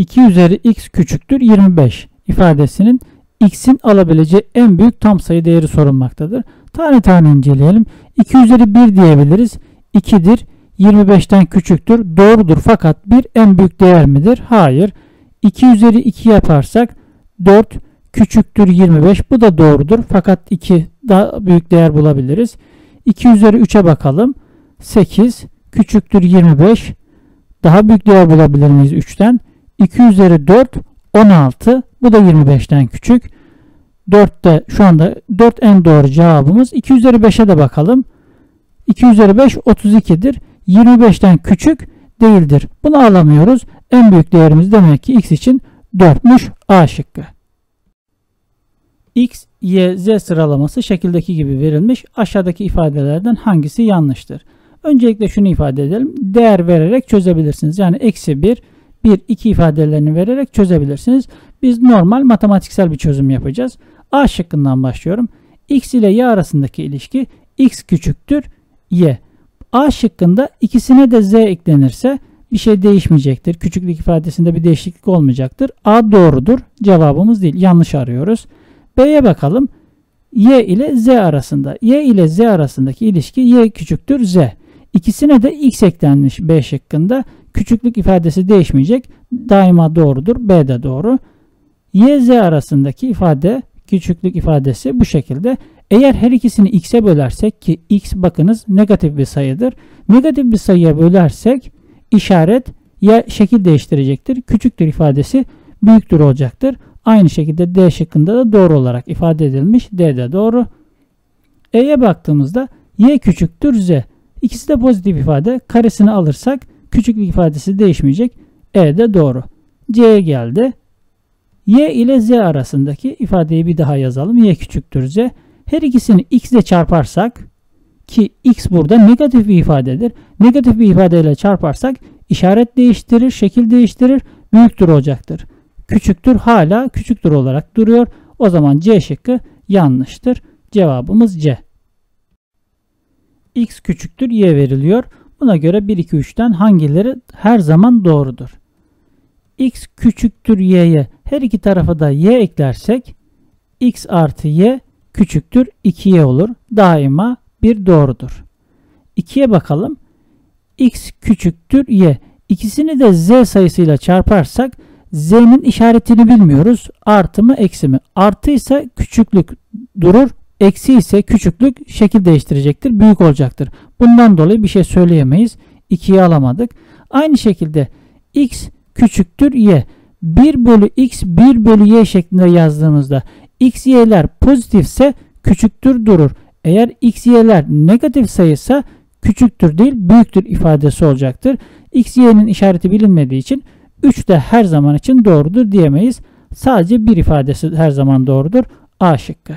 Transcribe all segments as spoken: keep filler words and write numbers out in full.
iki üzeri x küçüktür yirmi beş ifadesinin x'in alabileceği en büyük tam sayı değeri sorulmaktadır. Tane tane inceleyelim. iki üzeri bir diyebiliriz. ikidir. yirmi beşten küçüktür. Doğrudur fakat bir en büyük değer midir? Hayır. iki üzeri iki yaparsak dört küçüktür yirmi beş. Bu da doğrudur fakat iki daha büyük değer bulabiliriz. iki üzeri üçe bakalım. sekiz küçüktür yirmi beş. Daha büyük değer bulabilir miyiz üçten? iki üzeri dört on altı. Bu da yirmi beşten küçük. dört de şu anda dört en doğru cevabımız. iki üzeri beşe de bakalım. iki üzeri beş otuz ikidir. yirmi beşten küçük değildir. Bunu alamıyoruz. En büyük değerimiz demek ki x için dörtmüş. A şıkkı. X, Y, Z sıralaması şekildeki gibi verilmiş. Aşağıdaki ifadelerden hangisi yanlıştır? Öncelikle şunu ifade edelim. Değer vererek çözebilirsiniz. Yani eksi bir, bir, iki ifadelerini vererek çözebilirsiniz. Biz normal matematiksel bir çözüm yapacağız. A şıkkından başlıyorum. X ile Y arasındaki ilişki x küçüktür Y. A şıkkında ikisine de Z eklenirse bir şey değişmeyecektir. Küçüklük ifadesinde bir değişiklik olmayacaktır. A doğrudur. Cevabımız değil. Yanlış arıyoruz. B'ye bakalım. Y ile Z arasında. Y ile Z arasındaki ilişki Y küçüktür Z. İkisine de X eklenmiş B şıkkında. Küçüklük ifadesi değişmeyecek. Daima doğrudur. B de doğru. Y Z arasındaki ifade, küçüklük ifadesi bu şekilde. Eğer her ikisini X'e bölersek ki X bakınız negatif bir sayıdır. Negatif bir sayıya bölersek işaret ya şekil değiştirecektir. Küçüktür ifadesi büyüktür olacaktır. Aynı şekilde D şıkkında da doğru olarak ifade edilmiş. D de doğru. E'ye baktığımızda Y küçüktür Z. İkisi de pozitif ifade. Karesini alırsak küçüklük ifadesi değişmeyecek. E de doğru. C'ye geldi. Y ile Z arasındaki ifadeyi bir daha yazalım. Y küçüktür Z. Her ikisini X ile çarparsak ki X burada negatif bir ifadedir. Negatif bir ifadeyle çarparsak işaret değiştirir, şekil değiştirir, büyüktür olacaktır. Küçüktür hala küçüktür olarak duruyor. O zaman C şıkkı yanlıştır. Cevabımız C. X küçüktür Y veriliyor. Buna göre bir, iki, üçten hangileri her zaman doğrudur? X küçüktür Y'ye her iki tarafa da Y eklersek X artı Y küçüktür ikiye olur. Daima bir doğrudur. ikiye bakalım. X küçüktür Y. İkisini de Z sayısıyla çarparsak Z'nin işaretini bilmiyoruz. Artı mı eksi mi? Artı ise küçüklük durur. Eksi ise küçüklük şekil değiştirecektir. Büyük olacaktır. Bundan dolayı bir şey söyleyemeyiz. ikiyi alamadık. Aynı şekilde X küçüktür Y. bir bölü X bir bölü Y şeklinde yazdığımızda X, Y'ler pozitifse küçüktür durur. Eğer X, Y'ler negatif sayıysa küçüktür değil büyüktür ifadesi olacaktır. X, Y'nin işareti bilinmediği için üç de her zaman için doğrudur diyemeyiz. Sadece bir ifadesi her zaman doğrudur. A şıkkı.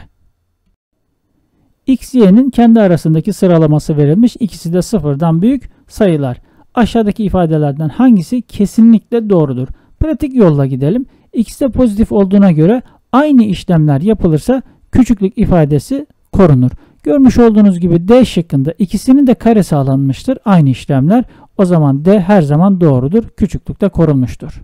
X, Y'nin kendi arasındaki sıralaması verilmiş. İkisi de sıfırdan büyük sayılar. Aşağıdaki ifadelerden hangisi kesinlikle doğrudur? Pratik yolla gidelim. İkisi de pozitif olduğuna göre aynı işlemler yapılırsa küçüklük ifadesi korunur. Görmüş olduğunuz gibi D şıkkında ikisinin de karesi alınmıştır. Aynı işlemler. O zaman D her zaman doğrudur. Küçüklükte korunmuştur.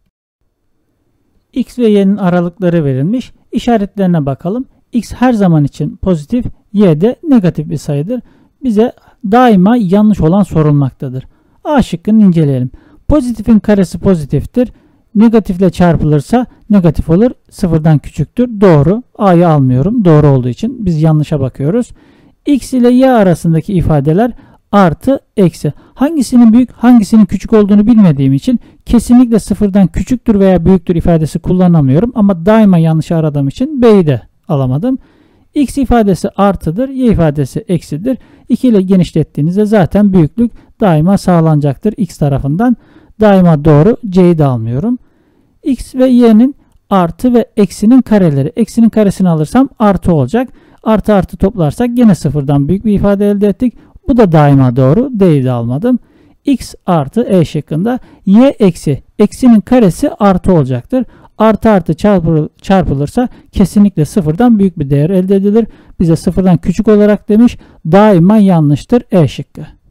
X ve Y'nin aralıkları verilmiş. İşaretlerine bakalım. X her zaman için pozitif, Y de negatif bir sayıdır. Bize daima yanlış olan sorulmaktadır. A şıkkını inceleyelim. Pozitifin karesi pozitiftir. Negatifle çarpılırsa negatif olur. Sıfırdan küçüktür. Doğru. A'yı almıyorum. Doğru olduğu için biz yanlışa bakıyoruz. X ile Y arasındaki ifadeler artı eksi. Hangisinin büyük hangisinin küçük olduğunu bilmediğim için kesinlikle sıfırdan küçüktür veya büyüktür ifadesi kullanamıyorum. Ama daima yanlış aradığım için B'yi de alamadım. X ifadesi artıdır. Y ifadesi eksidir. iki ile genişlettiğinizde zaten büyüklük daima sağlanacaktır X tarafından. Daima doğru. C'yi de almıyorum. X ve Y'nin artı ve eksinin kareleri. Eksinin karesini alırsam artı olacak. Artı artı toplarsak yine sıfırdan büyük bir ifade elde ettik. Bu da daima doğru. D'yi de almadım. X artı E şıkkında Y eksi. Eksinin karesi artı olacaktır. Artı artı çarpılırsa kesinlikle sıfırdan büyük bir değer elde edilir. Bize sıfırdan küçük olarak demiş. Daima yanlıştır. E şıkkı.